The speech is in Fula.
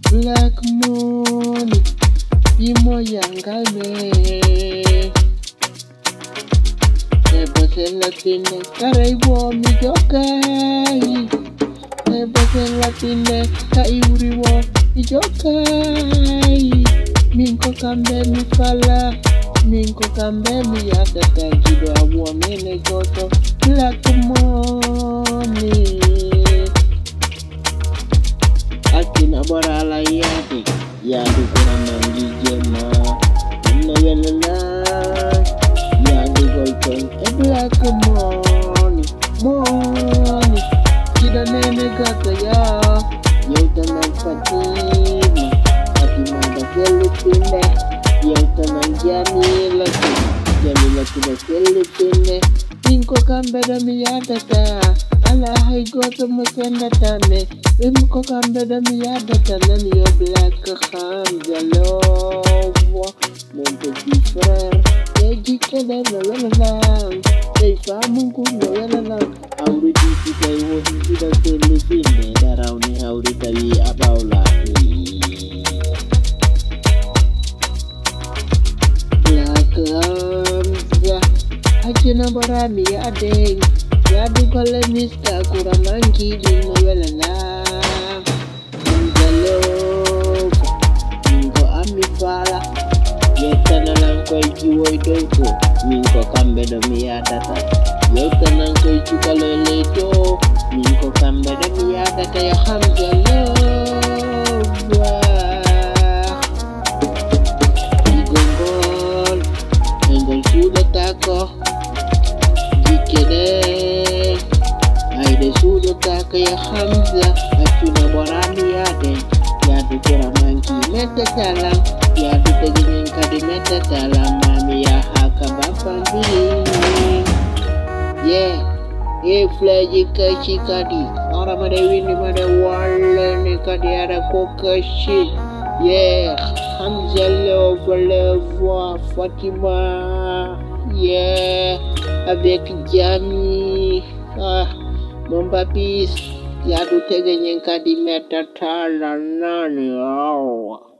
Black money, imo yangame. Nebo selatine, karai wo mi jokai. Nebo selatine, kairi wo mi jokai. Minko kambe mi fala, minko kambe mi yatata jido awo mene goto. Black money. Akina bora la yadi, yadi kuna mangi jema. Nevelala, yadi golden. Black money, money. Kida nene gata ya, yauta na Fatima. Fatima da Filipine, yauta na Jamila da Filipine. Minko kambe da mi yadata. Allah hay goto mo sendatane. Minko kambe da mi yadata nan yo Black Hamza love. Mon petit frère, ejike de lalalang. Hey famungu lalalang. Auri di kai wo di da Filipine darau ni auri tawi abaula. Black Hamza, ajina barami adeng. Yadu kale mista kuramangi di novelala. Ngalo, mingo amifala. Yeta nalang koi jiwo idoko. Mingo kambe do miyadata. Yeta nalang koi chukalele do. Mingo kambe do miyadata ya Hamza love. Igongol, engol sudah tako. Aide sudo taka ya Hamza, achuna borami yade. Yadu kura manki meta talam, yadu tegin kadi meta talam. Mami ya haka bapandi. Flaji kashi kadi. Ora mada wini mada wale ni kadi ada kokashi. Hamza love Fatima. Avec Jami. Mon papis, yadu tege nyenka di meta tala nani.